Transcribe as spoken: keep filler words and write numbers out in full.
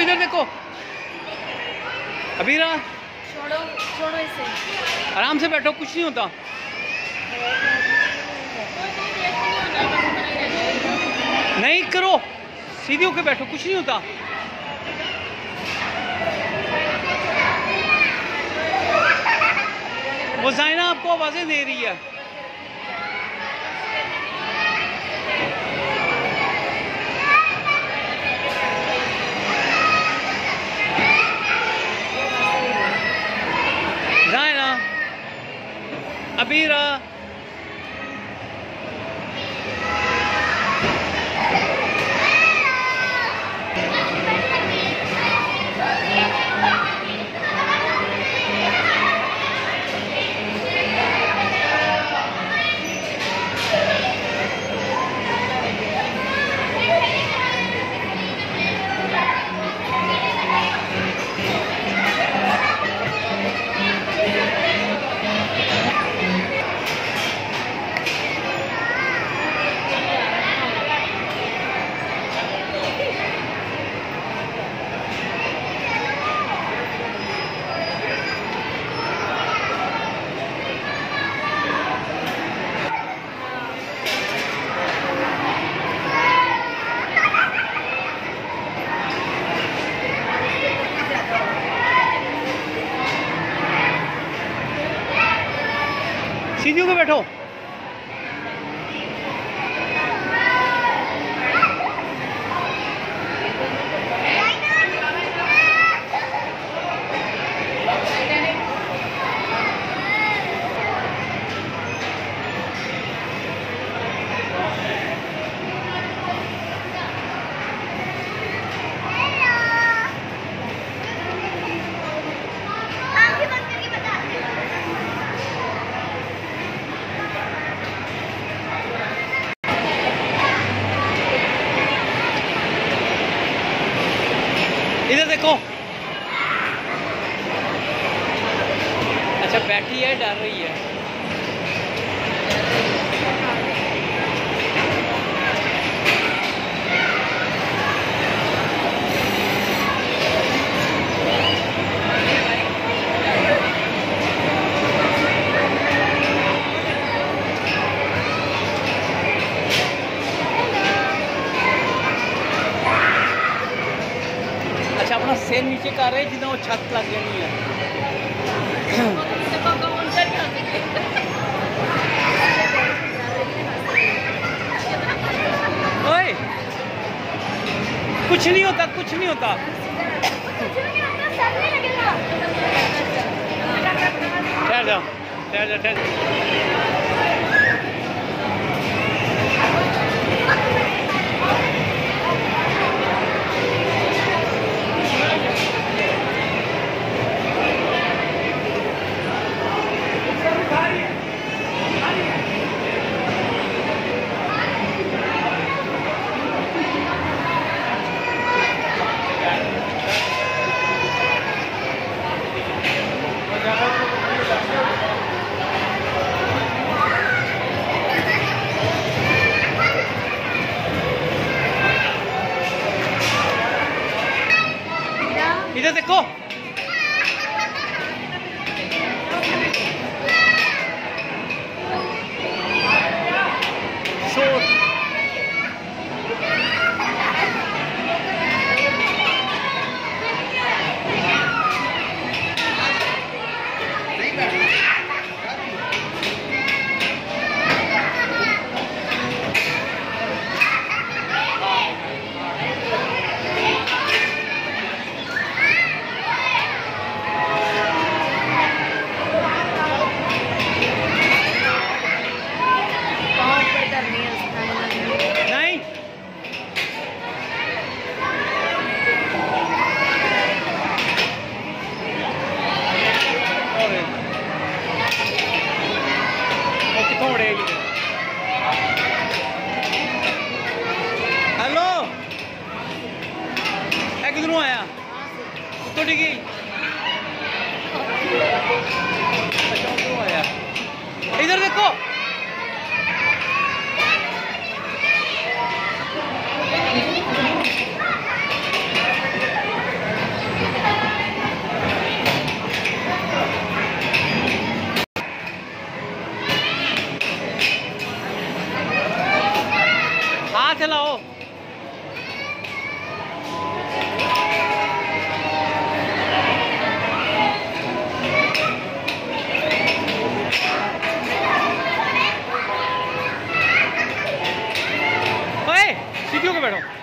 इधर देखो। अबीरा छोड़ो छोड़ो इसे, आराम से बैठो, कुछ नहीं होता। नहीं करो, सीधी होके बैठो, कुछ नहीं होता। वो जाइना आपको आवाजें दे रही है। जाइना, अबीरा, सीधी होके बैठो। इधर देखो। अच्छा बैठी है, डर रही है। अच्छा अपना सिर नीचे कर रहे जितना वो छत लग जानी है। ओए कुछ नहीं होता, कुछ नहीं होता। ठहर जाओ, ठहर जाओ, ठहर जाओ। इधर देखो। शोर हेलो, किधरों आया तो डिगी आया। इधर देखो। बैठो।